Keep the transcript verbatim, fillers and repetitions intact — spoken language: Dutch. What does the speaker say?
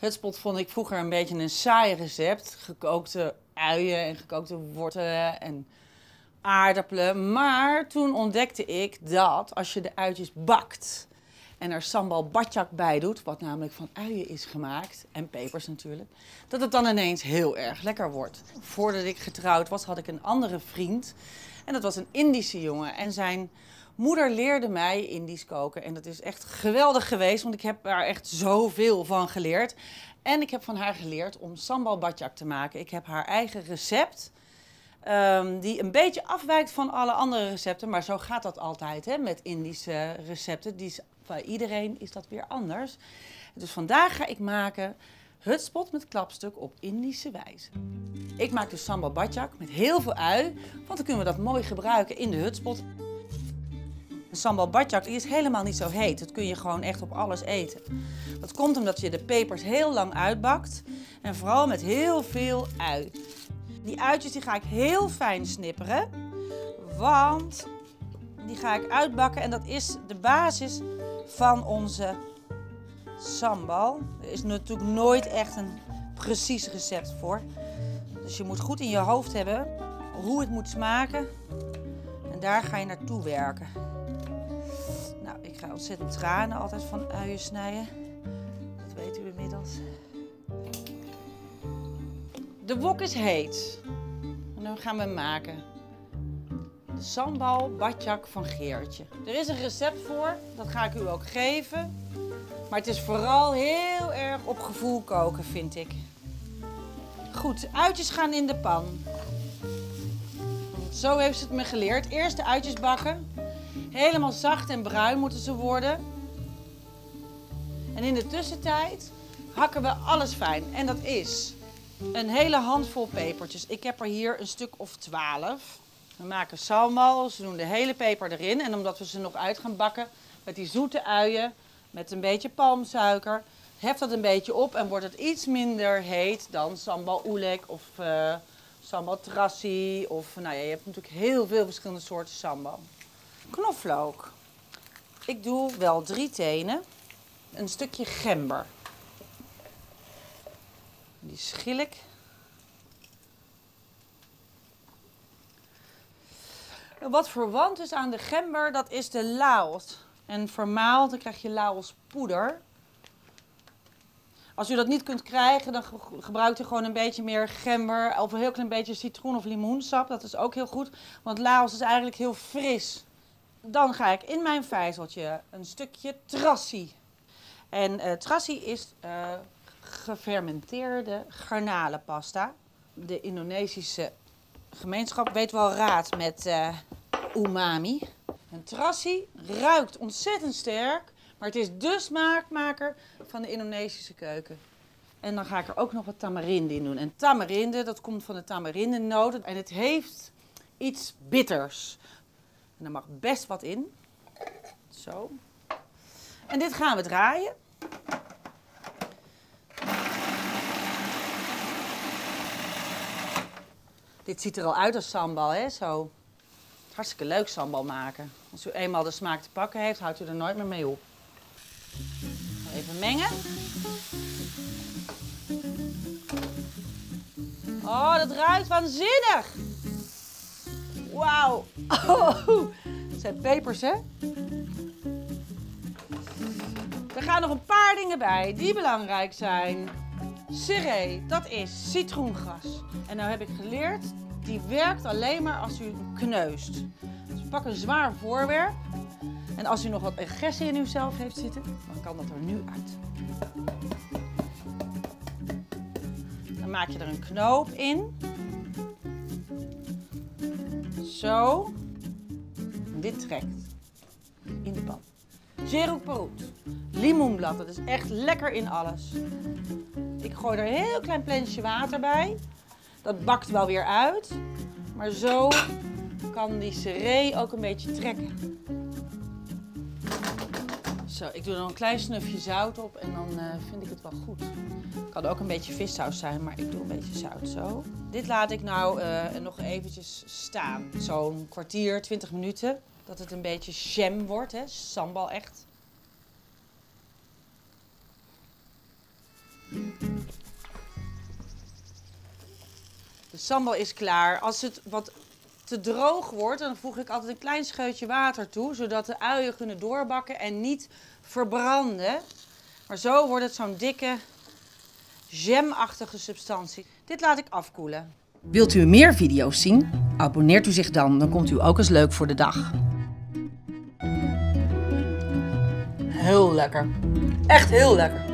Hutspot vond ik vroeger een beetje een saai recept. Gekookte uien en gekookte wortelen en aardappelen. Maar toen ontdekte ik dat als je de uitjes bakt en er sambal badjak bij doet, wat namelijk van uien is gemaakt, en pepers natuurlijk, dat het dan ineens heel erg lekker wordt. Voordat ik getrouwd was, had ik een andere vriend. En dat was een Indische jongen. En zijn moeder leerde mij Indisch koken. En dat is echt geweldig geweest, want ik heb daar echt zoveel van geleerd. En ik heb van haar geleerd om sambal badjak te maken. Ik heb haar eigen recept, um, die een beetje afwijkt van alle andere recepten. Maar zo gaat dat altijd, hè, met Indische recepten. Die is, bij iedereen is dat weer anders. Dus vandaag ga ik maken hutspot met klapstuk op Indische wijze. Ik maak dus sambal badjak met heel veel ui, want dan kunnen we dat mooi gebruiken in de hutspot. De sambal badjak is helemaal niet zo heet. Dat kun je gewoon echt op alles eten. Dat komt omdat je de pepers heel lang uitbakt en vooral met heel veel ui. Die uitjes die ga ik heel fijn snipperen, want die ga ik uitbakken en dat is de basis van onze sambal. Er is natuurlijk nooit echt een precies recept voor. Dus je moet goed in je hoofd hebben hoe het moet smaken en daar ga je naartoe werken. Nou, ik ga ontzettend tranen altijd van uien snijden. Dat weet u inmiddels. De wok is heet. En dan gaan we maken de sambal badjak van Geertje. Er is een recept voor, dat ga ik u ook geven. Maar het is vooral heel erg op gevoel koken, vind ik. Goed, uitjes gaan in de pan. Zo heeft ze het me geleerd. Eerst de uitjes bakken. Helemaal zacht en bruin moeten ze worden. En in de tussentijd hakken we alles fijn. En dat is een hele handvol pepertjes. Ik heb er hier een stuk of twaalf. We maken sambal, ze doen de hele peper erin. En omdat we ze nog uit gaan bakken met die zoete uien, met een beetje palmsuiker, heft dat een beetje op en wordt het iets minder heet dan sambal oelek of uh, sambal trassi. Of, nou ja, je hebt natuurlijk heel veel verschillende soorten sambal. Knoflook. Ik doe wel drie tenen. Een stukje gember. Die schil ik. Wat verwant is aan de gember, dat is de laos. En vermaald, dan krijg je laospoeder. Als u dat niet kunt krijgen, dan gebruikt u gewoon een beetje meer gember of een heel klein beetje citroen of limoensap. Dat is ook heel goed, want laos is eigenlijk heel fris. Dan ga ik in mijn vijzeltje een stukje trassi. En uh, trassi is uh, gefermenteerde garnalenpasta. De Indonesische gemeenschap weet wel raad met uh, umami. Een trassi ruikt ontzettend sterk, maar het is de smaakmaker van de Indonesische keuken. En dan ga ik er ook nog wat tamarinde in doen. En tamarinde, dat komt van de tamarindenoot en het heeft iets bitters. En er mag best wat in. Zo. En dit gaan we draaien. Dit ziet er al uit als sambal, hè? Zo. Hartstikke leuk sambal maken. Als u eenmaal de smaak te pakken heeft, houdt u er nooit meer mee op. Even mengen. Oh, dat ruikt waanzinnig! Wauw! Oh, dat zijn pepers, hè? Er gaan nog een paar dingen bij die belangrijk zijn. Ciré, dat is citroengras. En nou heb ik geleerd, die werkt alleen maar als u hem kneust. Dus pak een zwaar voorwerp. En als u nog wat agressie in uzelf heeft zitten, dan kan dat er nu uit. Dan maak je er een knoop in. Zo. En dit trekt in de pan. Jeruk perut. Limoenblad, dat is echt lekker in alles. Ik gooi er een heel klein plensje water bij. Dat bakt wel weer uit. Maar zo kan die ciré ook een beetje trekken. Zo, ik doe er nog een klein snufje zout op en dan uh, vind ik het wel goed. Het kan ook een beetje vissaus zijn, maar ik doe een beetje zout zo. Dit laat ik nou uh, nog eventjes staan. Zo'n kwartier, twintig minuten. Dat het een beetje jam wordt, hè? Sambal echt. sambal is klaar. Als het wat te droog wordt, dan voeg ik altijd een klein scheutje water toe, zodat de uien kunnen doorbakken en niet verbranden. Maar zo wordt het zo'n dikke, jamachtige substantie. Dit laat ik afkoelen. Wilt u meer video's zien? Abonneert u zich dan, dan komt u ook eens leuk voor de dag. Heel lekker. Echt heel lekker.